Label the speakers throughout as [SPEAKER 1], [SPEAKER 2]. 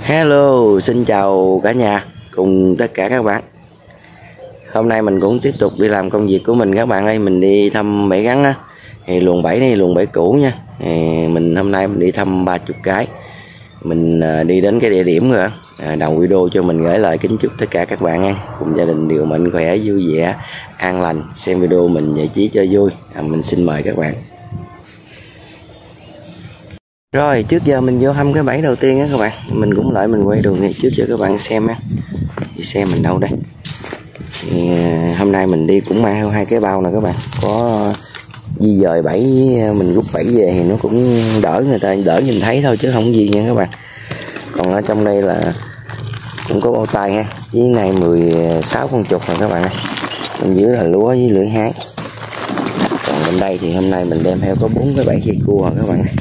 [SPEAKER 1] Hello, xin chào cả nhà cùng tất cả các bạn. Hôm nay mình cũng tiếp tục đi làm công việc của mình các bạn ơi. Mình đi thăm bẫy gắn á. Thì luồng bẫy này luồng bẫy cũ nha. Thì hôm nay mình đi thăm 30 cái. Mình đi đến cái địa điểm rồi. Đầu video cho mình gửi lời kính chúc tất cả các bạn nha, cùng gia đình đều mạnh khỏe, vui vẻ, an lành. Xem video mình giải trí cho vui. Mình xin mời các bạn. Rồi trước giờ mình vô thăm cái bẫy đầu tiên á các bạn. Mình cũng lại mình quay đường này trước cho các bạn xem á. Thì xe mình đâu đây. Thì hôm nay mình đi cũng mang theo 2 cái bao nè các bạn. Có di dời bẫy, mình rút bẫy về thì nó cũng đỡ, người ta đỡ nhìn thấy thôi chứ không gì nha các bạn. Còn ở trong đây là cũng có bao tay ha. Với này 16 con chuột rồi các bạn ơi. Bên dưới là lúa với lưỡi hái. Còn bên đây thì hôm nay mình đem theo có 4 cái bẫy dây cua rồi các bạn ơi.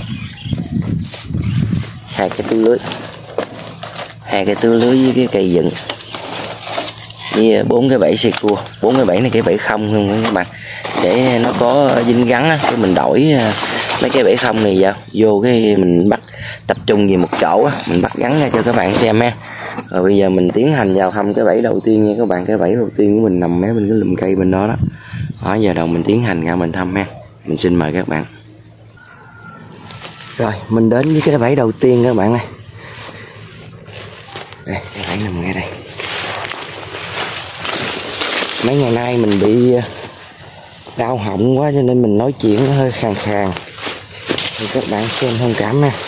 [SPEAKER 1] 2 cái túi lưới, 2 cái túi lưới với cái cây dựng, với 4 cái bẫy xì cua. 4 cái bẫy này cái bẫy không luôn các bạn, để nó có dính gắn á, cái mình đổi mấy cái bẫy không này vô cái mình bắt tập trung về một chỗ á, mình bắt gắn ra cho các bạn xem ha. Rồi bây giờ mình tiến hành vào thăm cái bẫy đầu tiên nha các bạn. Cái bẫy đầu tiên của mình nằm mấy bên cái lùm cây bên đó đó. Đó, giờ đầu mình tiến hành ra mình thăm ha. Mình xin mời các bạn. Rồi mình đến với cái bẫy đầu tiên các bạn ơi. Đây, cái bẫy nằm ngay đây. Mấy ngày nay mình bị đau họng quá cho nên mình nói chuyện nó hơi khàn khàn, thì các bạn xem thông cảm nha.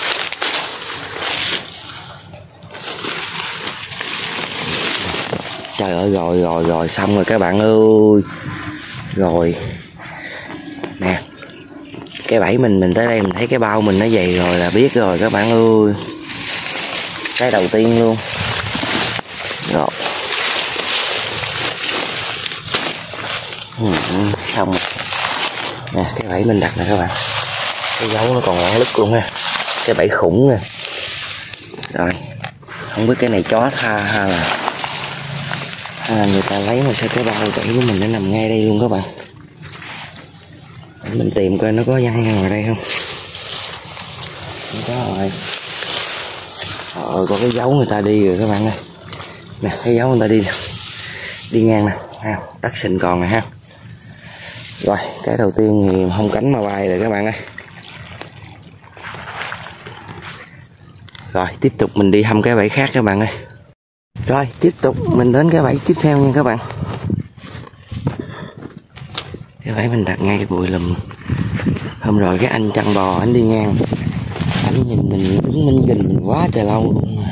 [SPEAKER 1] Trời ơi, rồi xong rồi các bạn ơi. Rồi nè, cái bẫy mình tới đây mình thấy cái bao mình nó dày rồi là biết rồi các bạn ơi. Cái đầu tiên luôn. Rồi. Xong. Nè, cái bẫy mình đặt nè các bạn. Cái dấu nó còn ngọn lứt luôn ha. Cái bẫy khủng nè. Rồi. Không biết cái này chó tha hay là người ta lấy mà sao cái bao bẫy của mình nó nằm ngay đây luôn các bạn. Mình tìm coi nó có văng ra ngoài đây không. Không có rồi. Có cái dấu người ta đi rồi các bạn ơi. Nè, cái dấu người ta đi nè. Đi ngang nè. Đất sình còn nè ha. Rồi, cái đầu tiên thì không cánh mà bay rồi các bạn ơi. Rồi, tiếp tục mình đi thăm cái bẫy khác các bạn ơi. Rồi, tiếp tục mình đến cái bẫy tiếp theo nha các bạn. Cái bẫy mình đặt ngay cái bụi lùm. Hôm rồi cái anh chăn bò anh đi ngang, anh nhìn mình đứng mình nhìn mình quá trời lâu luôn.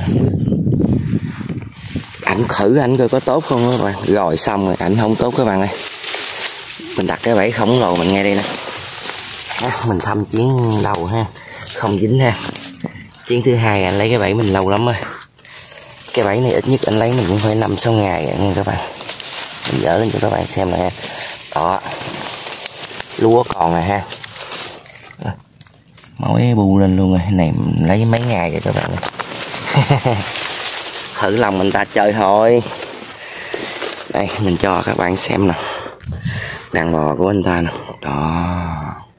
[SPEAKER 1] Ảnh thử ảnh coi có tốt không các bạn. Rồi xong rồi ảnh không tốt các bạn ơi. Mình đặt cái bẫy khổng lồ mình ngay đây nè. Mình thăm chuyến đầu ha, không dính ha. Chuyến thứ hai anh lấy cái bẫy mình lâu lắm rồi. Cái bẫy này ít nhất anh lấy mình cũng phải 5-6 ngày rồi nha các bạn. Mình dỡ lên cho các bạn xem nè. Đó, lúa còn nè ha. Mối bu lên luôn rồi. Cái này mình lấy mấy ngày rồi các bạn ơi. Thử lòng mình ta chơi thôi. Đây mình cho các bạn xem nè. Đàn bò của anh ta nè. Đó,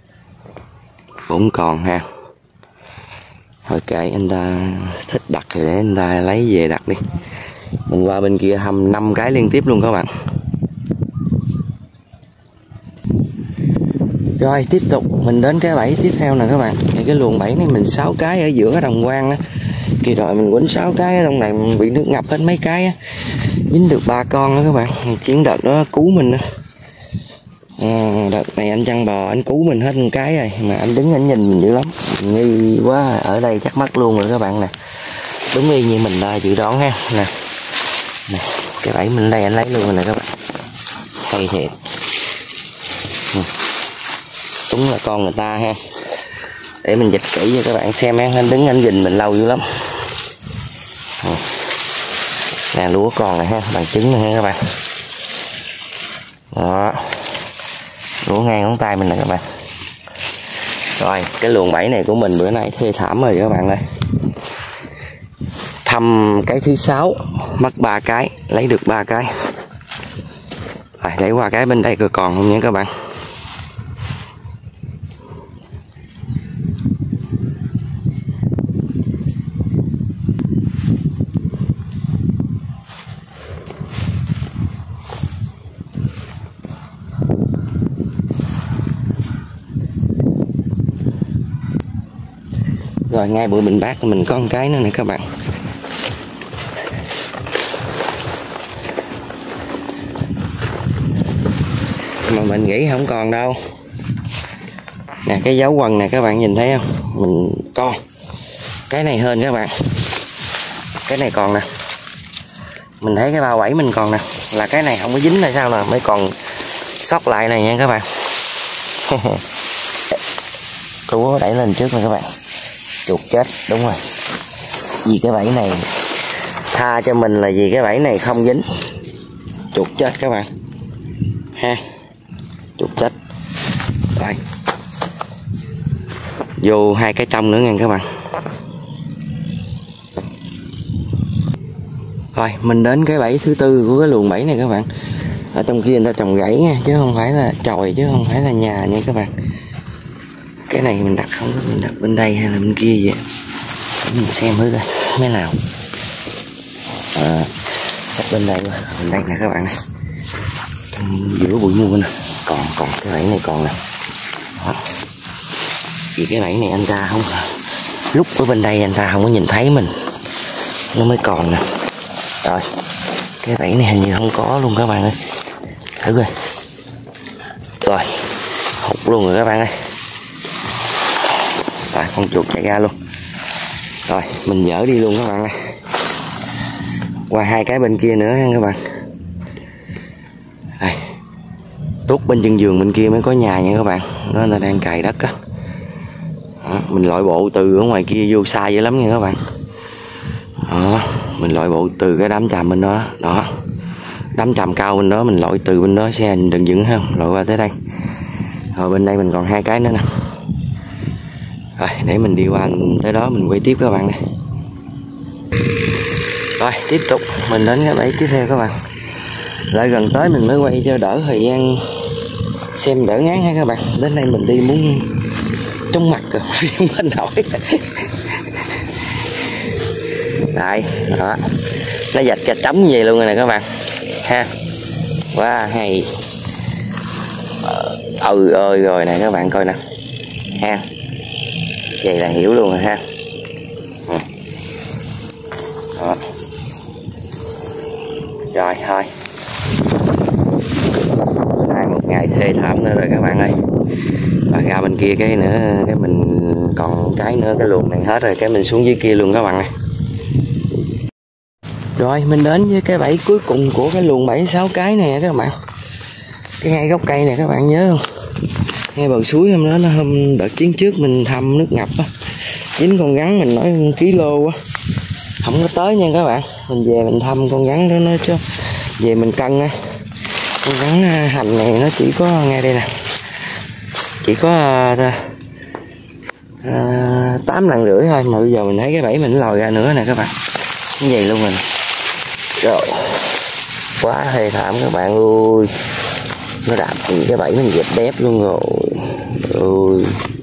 [SPEAKER 1] 4 con ha. Thôi kệ, anh ta thích đặt thì để anh ta lấy về đặt đi. Mình qua bên kia thăm 5 cái liên tiếp luôn các bạn. Rồi tiếp tục mình đến cái bẫy tiếp theo nè các bạn. Thì cái luồng bẫy này mình 6 cái ở giữa cái đồng quang á. Kỳ rồi mình quýnh 6 cái ở trong này mình bị nước ngập hết mấy cái á. Dính được 3 con đó các bạn. Chuyến đợt đó cứu mình á. Đợt này anh chăn bò anh cứu mình hết một cái rồi. Mà anh đứng anh nhìn mình dữ lắm. Mình nghi quá, ở đây chắc mất luôn rồi các bạn nè. Đúng y như mình dự đoán ha. Nè, cái bẫy mình đây anh lấy luôn rồi nè các bạn. Hay thiệt. Đúng là con người ta ha. Để mình dịch kỹ cho các bạn xem ha. Anh đứng anh nhìn mình lâu dữ lắm. Nè, lúa con này ha, bằng trứng này ha các bạn. Đó, lúa ngang ngón tay mình nè các bạn. Rồi cái luồng bẫy này của mình bữa nay thê thảm rồi các bạn ơi. Thăm cái thứ 6 mất 3 cái, lấy được 3 cái. Rồi lấy qua cái bên đây coi còn không nha các bạn. Rồi ngay bụi bình bát mình có một cái nữa nè các bạn. Mà mình nghĩ không còn đâu. Nè cái dấu quần này các bạn nhìn thấy không? Mình coi. Cái này hơn các bạn. Cái này còn nè. Mình thấy cái bao vảy mình còn nè. Là cái này không có dính là sao nè. Mới còn sót lại này nha các bạn. Túa đẩy lên trước nè các bạn. Chuột chết, đúng rồi. Vì cái bẫy này tha cho mình là vì cái bẫy này không dính. Chuột chết các bạn. Ha. Chuột chết. Đây. Vô hai cái trong nữa nha các bạn. Rồi mình đến cái bẫy thứ tư của cái luồng bẫy này các bạn. Ở trong kia người ta trồng gãy nha, chứ không phải là chòi, chứ không phải là nhà nha các bạn. Cái này mình đặt không có, mình đặt bên đây hay là bên kia vậy. Để mình xem thử coi mấy nào. Đặt bên đây qua, bên đây nè các bạn này. Trong giữa bụi mua nè, còn cái bẫy này còn nè. Đó. Vì cái bẫy này anh ta không, lúc ở bên đây anh ta không có nhìn thấy mình, nó mới còn nè. Rồi cái bẫy này hình như không có luôn các bạn ơi, thử coi. Rồi hụt luôn rồi các bạn ơi. Rồi con chuột chạy ra luôn. Rồi mình dỡ đi luôn các bạn ơi. Qua hai cái bên kia nữa nha các bạn. Đây. Tuốt bên chân giường bên kia mới có nhà nha các bạn. Nó là đang cày đất á. Đó, mình loại bộ từ ở ngoài kia vô xa dữ lắm nha các bạn. Đó, mình loại bộ từ cái đám chàm bên đó. Đó. Đám chàm cao bên đó mình loại từ bên đó xe đừng dựng không, loại qua tới đây. Rồi bên đây mình còn hai cái nữa nè. Rồi để mình đi qua tới đó mình quay tiếp các bạn này. Rồi tiếp tục mình đến cái bẫy tiếp theo các bạn. Lại gần tới mình mới quay cho đỡ thời gian xem đỡ ngán ha các bạn. Đến đây mình đi muốn trong mặt rồi mình nổi. Đây đó, nó dạch cái trống như vậy luôn rồi nè các bạn ha. Quá hay. Ơi rồi nè các bạn coi nè ha. Vậy là hiểu luôn rồi ha. Đó. Rồi thôi, nay một ngày thê thảm nữa rồi các bạn ơi. Và ra bên kia cái nữa, cái mình còn cái nữa, cái luồng này hết rồi, cái mình xuống dưới kia luôn các bạn ơi. Rồi mình đến với cái bẫy cuối cùng của cái luồng bẫy 6 cái này các bạn. Cái ngay gốc cây này các bạn nhớ không? Ngay bờ suối hôm đó, nó hôm đợt chiến trước mình thăm nước ngập á, dính con rắn mình nói 1 kg á, không có tới nha các bạn. Mình về mình thăm con rắn đó nói chứ về mình cân á, con rắn hành này nó chỉ có ngay đây nè, chỉ có 8,5 lần thôi, mà bây giờ mình thấy cái bẫy mình lòi ra nữa nè các bạn, như vậy luôn rồi. Rồi quá thê thảm các bạn ơi, nó đạp cái bẫy mình dẹp đép luôn rồi. Ôi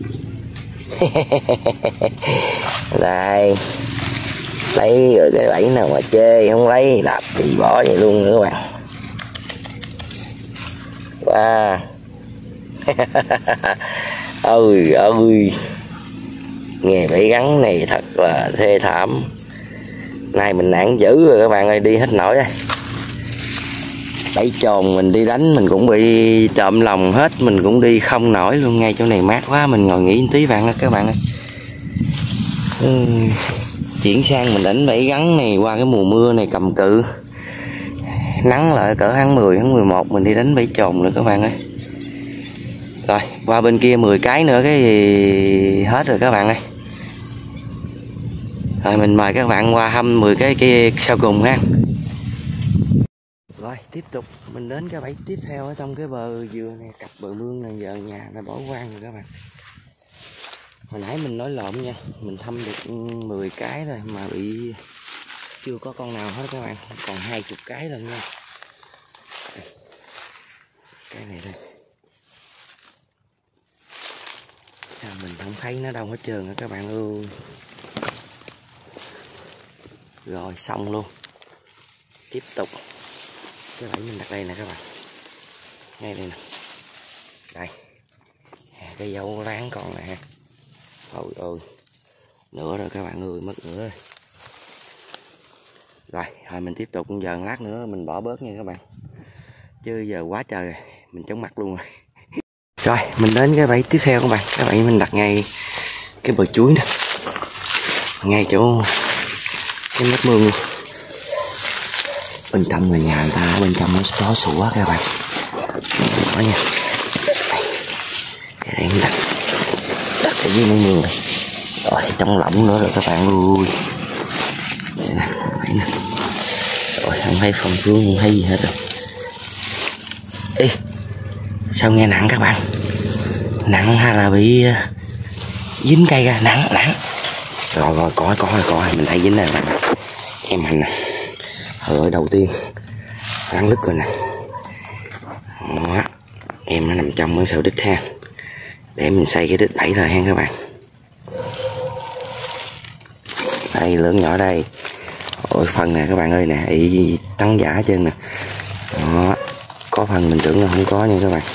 [SPEAKER 1] đây lấy rồi, cái bẫy nào mà chê không lấy đạp thì bỏ vậy luôn nữa các bạn. Wow. Ôi ơi, nghề bẫy gắn này thật là thê thảm. Nay mình nản dữ rồi các bạn ơi, đi hết nổi đây. Bẫy chồn mình đi đánh mình cũng bị trộm lòng hết, mình cũng đi không nổi luôn. Ngay chỗ này mát quá, mình ngồi nghỉ một tí bạn ơi các bạn ơi. Chuyển sang mình đánh bẫy gắn này qua cái mùa mưa này cầm cự. Nắng lại cỡ tháng 10, tháng 11 mình đi đánh bẫy chồn nữa các bạn ơi. Rồi qua bên kia 10 cái nữa cái gì hết rồi các bạn ơi. Rồi mình mời các bạn qua hâm 10 cái kia sau cùng ha. Rồi tiếp tục mình đến cái bẫy tiếp theo ở trong cái bờ dừa này, cặp bờ mương này, giờ nhà đã bỏ hoang rồi các bạn. Hồi nãy mình nói lộn nha, mình thăm được 10 cái rồi mà bị chưa có con nào hết các bạn, còn 20 cái lần nha. Cái này đây, sao mình không thấy nó đâu hết trơn á các bạn ơi. Rồi xong luôn. Tiếp tục cái bẫy mình đặt đây nè các bạn, ngay đây nè, đây cái dấu láng còn nè ha. Ôi ơi, Nữa rồi các bạn ơi, mất nữa rồi. Rồi mình tiếp tục giờ lát nữa mình bỏ bớt nha các bạn, chứ giờ quá trời rồi, mình chóng mặt luôn rồi. Rồi mình đến cái bẫy tiếp theo các bạn. Cái bẫy mình đặt ngay cái bờ chuối nè, ngay chỗ cái mép mương luôn. Bên trong là nhà người ta, bên trong nó chó sủa các bạn. Đó nha. Đây mình đặt ở dưới mép mương này. Rồi trong lỏng nữa rồi các bạn ơi. Đây nè, đây nè. Rồi không thấy phòng xuống, không thấy gì hết rồi. Ê, sao nghe nặng các bạn? Nặng hay là bị dính cây ra? Nặng. Rồi coi mình thấy dính này bạn. Em hành nè. Ở đầu tiên rắn lứt rồi nè. Đó. Em nó nằm trong cái sợi đít ha. Để mình xây cái đít bẫy rồi ha các bạn. Đây lớn nhỏ đây. Ôi phần nè các bạn ơi nè, ý trắng giả chân nè. Đó. Có phần mình tưởng là không có nha các bạn.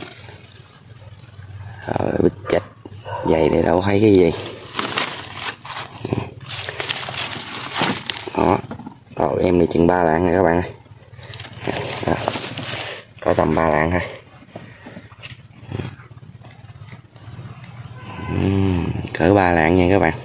[SPEAKER 1] Rồi bịch chạch dày để đâu thấy cái gì. Đó. Rồi em này chừng 3 lạng rồi các bạn ơi. Đó. Có tầm 3 lạng thôi. Cỡ 3 lạng nha các bạn.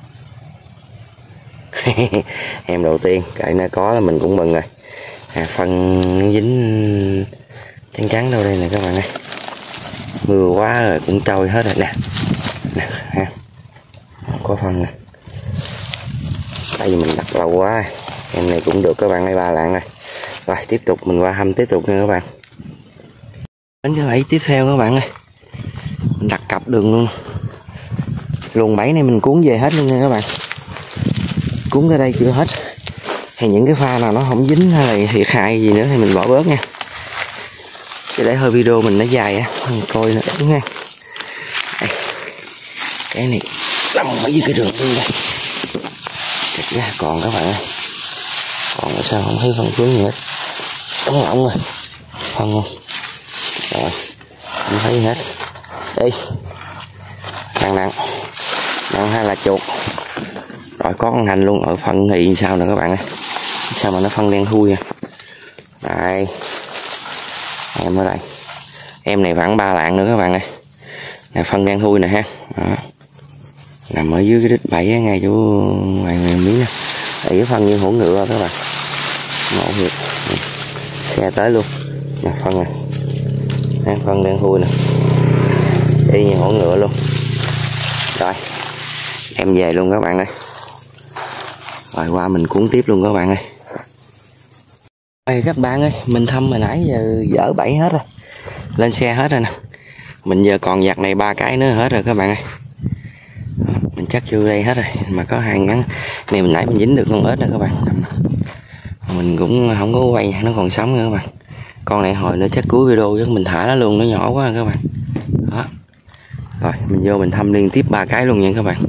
[SPEAKER 1] Em đầu tiên cậy nó có là mình cũng mừng rồi. Phân dính trắng đâu đây nè các bạn ơi. Mưa quá rồi cũng trôi hết rồi nè. Ha. Có phân nè. Tại vì mình đặt lâu quá. Em này cũng được các bạn ơi, 3 lạng rồi. Rồi tiếp tục mình qua hâm tiếp tục nha các bạn. Đến cái bẫy tiếp theo các bạn ơi. Mình đặt cặp đường luôn. Luồng bẫy này mình cuốn về hết luôn nha các bạn. Cuốn tới đây chưa hết. Thì những cái pha nào nó không dính hay là thiệt hại gì nữa thì mình bỏ bớt nha. Chứ để hơi video mình nó dài á, mình coi nó ít nha. Đây. Cái này nằm ở dưới cái đường luôn đây. Thật ra còn các bạn ơi. Còn sao không thấy phân xuống gì hết. Trống lỏng rồi. Phân không. Rồi. Không thấy gì hết. Đi. Nặng hay là chuột. Rồi có con hành luôn ở phân thì sao nè các bạn ơi. Sao mà nó phân đen thui à. Đây. Em ở đây. Em này khoảng 3 lạng nữa các bạn ơi. Nè phân đen thui nè ha. Đó. Nằm ở dưới cái đít bẫy ngay chỗ ngoài miếng nè. Đây cái phân như hổ ngựa các bạn. Ngộ thiệt. Xe tới luôn. Nè phân nè. Phân đen thui nè. Y như hổ ngựa luôn. Rồi. Em về luôn các bạn ơi. Rồi qua mình cuốn tiếp luôn các bạn ơi. Ê các bạn ơi, mình thăm hồi nãy giờ dỡ bẫy hết rồi. Lên xe hết rồi nè. Mình giờ còn giặt này 3 cái nữa hết rồi các bạn ơi. Mình chắc vô đây hết rồi. Mà có hàng ngắn. Này mình nãy mình dính được con ếch rồi các bạn. Mình cũng không có quay, nó còn sống nữa các bạn. Con này hồi nữa chắc cuối video chắc mình thả nó luôn, nó nhỏ quá các bạn. Đó. Rồi mình vô mình thăm liên tiếp 3 cái luôn nha các bạn.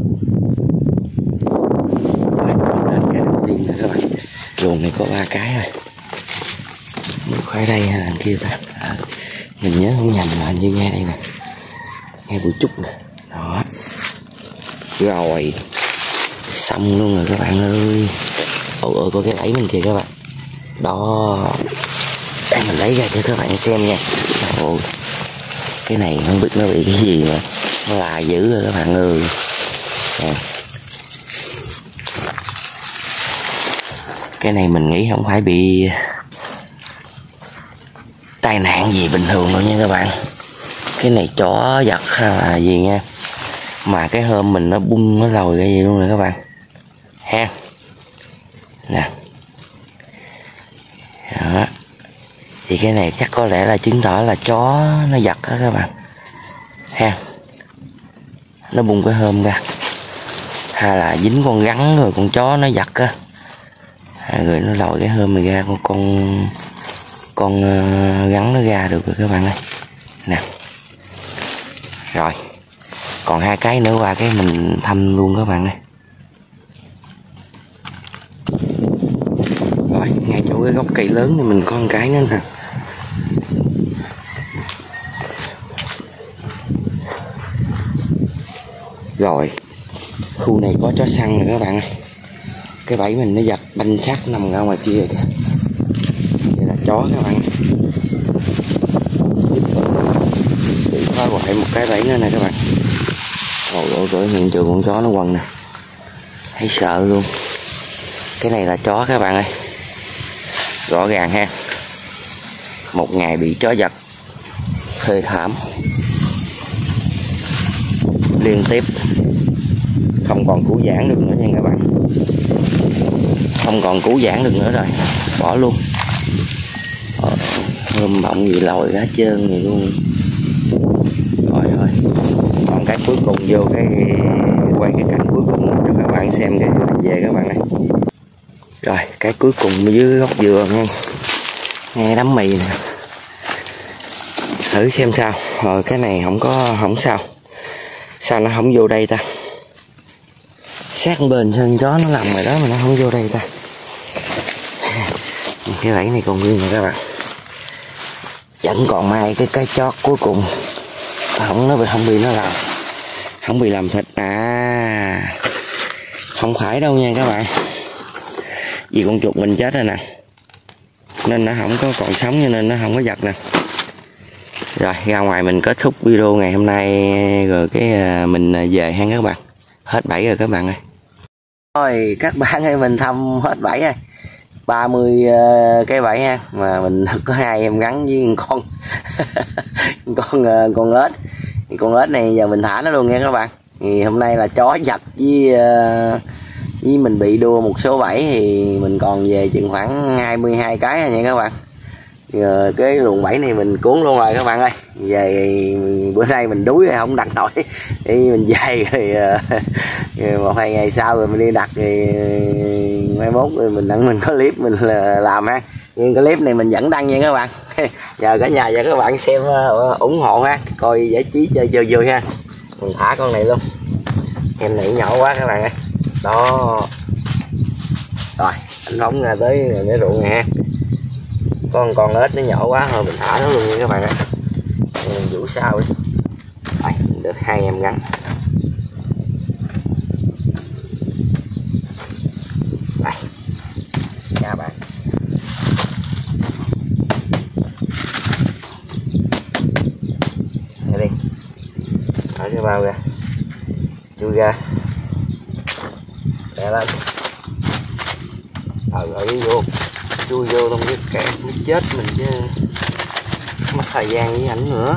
[SPEAKER 1] Lên cái đầu tiên nè các bạn. Luồng này có 3 cái rồi. Mình khoai đây hay là kia ta. Mình nhớ không nhầm là hình như ngay đây nè. Ngay bụi trúc nè. Đó. Rồi. Xong luôn rồi các bạn ơi. Ôi có cái bẫy bên kìa các bạn. Đó. Đây mình lấy ra cho các bạn xem nha. Ôi. Cái này không biết nó bị cái gì mà nó là dữ rồi các bạn ơi. Cái này mình nghĩ không phải bị tai nạn gì bình thường đâu nha các bạn. Cái này chó giật hay là gì nha. Mà cái hôm mình nó bung nó lồi cái gì luôn nè các bạn. Ha. Nè. Đó. Thì cái này chắc có lẽ là chứng tỏ là chó nó giật đó các bạn. Ha. Nó bung cái hôm ra. Hay là dính con rắn rồi con chó nó giật á. Rồi nó lòi cái hôm này ra con rắn nó ra được rồi các bạn ơi. Nè. Rồi. Còn 2 cái nữa qua cái mình thăm luôn các bạn ơi. Rồi, ngay chỗ cái gốc cây lớn thì mình có một cái nữa nè. Rồi. Khu này có chó săn rồi các bạn ơi. Cái bẫy mình nó giật banh xác nằm ra ngoài kia kìa. Đây là chó các bạn. Bị phá hoại một cái bẫy nữa nè các bạn. Ôi hiện trường con chó nó quần nè. Thấy sợ luôn. Cái này là chó các bạn ơi. Rõ ràng ha. Một ngày bị chó giật thê thảm liên tiếp, không còn cứu vãn được nữa nha các bạn, không còn cứu vãn được nữa rồi, bỏ luôn. Thơm bọng gì lòi hết trơn vậy luôn. Rồi còn cái cuối cùng vô cái quay cái cảnh cuối cùng cho các bạn xem cái về các bạn này. Rồi cái cuối cùng dưới gốc dừa nha, nghe đám mì nè, thử xem sao. Rồi cái này không sao, sao nó không vô đây ta? Sát bên sân chó nó nằm rồi đó mà nó không vô đây ta. Cái bẫy này còn nguyên nè các bạn, vẫn còn mai cái chót cuối cùng không bị nó làm, không bị làm thịt à, không phải đâu nha các bạn, vì con chuột mình chết rồi nè, nên nó không có còn sống cho nên nó không có giật nè. Rồi ra ngoài mình kết thúc video ngày hôm nay rồi cái mình về ha các bạn, hết bẫy rồi các bạn ơi. Rồi các bạn ơi, mình thăm hết bẫy rồi, 30 cái bẫy ha, mà mình có 2 em gắn với con con ếch. Thì con ếch này giờ mình thả nó luôn nha các bạn. Thì hôm nay là chó giật với mình bị đua một số bẫy, thì mình còn về chừng khoảng 22 cái rồi nha các bạn. Giờ cái luồng bẫy này mình cuốn luôn rồi các bạn ơi. Về bữa nay mình đuối rồi không đặt nổi, đi mình về rồi một hai ngày sau rồi mình đi đặt, thì mai mốt rồi mình có clip mình làm ha. Nhưng cái clip này mình vẫn đăng nha các bạn. Giờ cả nhà và các bạn xem ủng hộ ha, coi giải trí chơi vui ha. Mình thả con này luôn, em này nhỏ quá các bạn ơi. Đó rồi anh phóng ra tới cái ruộng này ha, con ếch nó nhỏ quá rồi mình thả nó luôn nha các bạn ạ. Mình vũ sao đi. Rồi, được 2 em gắn. Đây các bạn, đây đi, thở cái bao ra, chui ra, đè lên, ở vô, chui vô trong cái kẹt nó chết mình chứ, mất thời gian với ảnh nữa.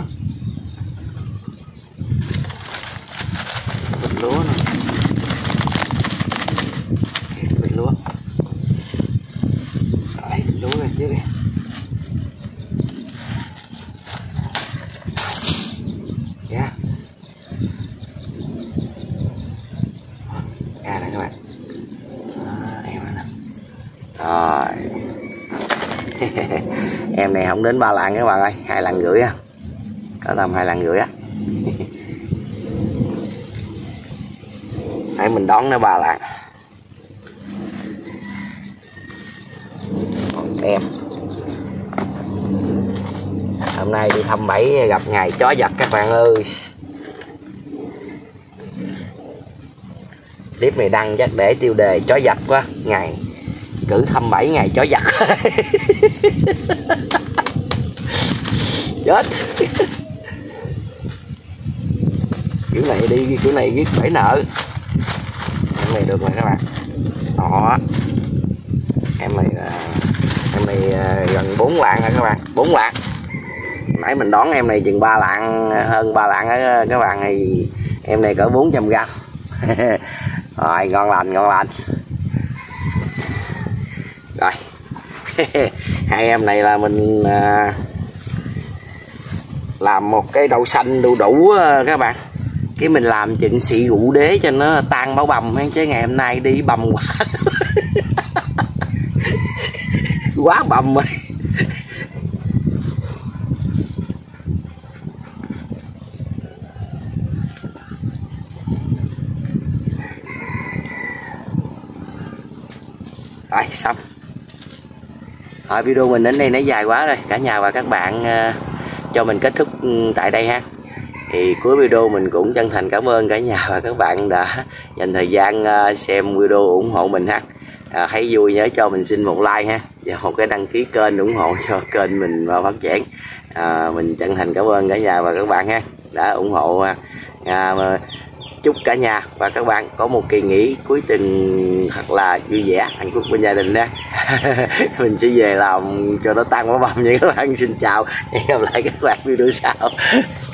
[SPEAKER 1] Bịch lúa nè, bịch lúa, rồi lúa ra chứ kìa. Dạ, ra nè các bạn. Em nè. Rồi em này không đến 3 lạng các bạn ơi, 2 lạng rưỡi á, có tầm 2 lạng rưỡi á. Nãy mình đón nó 3 lạng. Còn em hôm nay đi thăm bẫy gặp ngày chó giật các bạn ơi. Clip này đăng chắc để tiêu đề chó giật quá, ngày cử thăm bẫy ngày chó giật. Chết. Kiểu này đi, kiểu này viết phải nợ. Em này được rồi các bạn. Đó. Em này gần 4 lạng rồi các bạn, 4 lạng. Nãy mình đón em này chừng 3 lạng, hơn 3 lạng đó các bạn, thì em này cỡ 400 gram. Rồi ngon lành, ngon lành. Rồi. Hai em này là mình làm một cái đậu xanh đu đủ các bạn. Cái mình làm chừng xị rượu đế cho nó tan máu bầm, chứ ngày hôm nay đi bầm quá. Quá bầm rồi. Rồi xong. Rồi video mình đến đây nó dài quá rồi, cả nhà và các bạn cho mình kết thúc tại đây ha. Thì cuối video mình cũng chân thành cảm ơn cả nhà và các bạn đã dành thời gian xem video ủng hộ mình ha. Thấy vui nhớ cho mình xin một like ha, và một cái đăng ký kênh ủng hộ cho kênh mình vào phát triển. Mình chân thành cảm ơn cả nhà và các bạn ha đã ủng hộ. Chúc cả nhà và các bạn có một kỳ nghỉ cuối tuần thật là vui vẻ, hạnh phúc bên gia đình nha. Mình sẽ về làm cho nó tăng quả bầm nha các bạn. Xin chào, hẹn gặp lại các bạn video sau.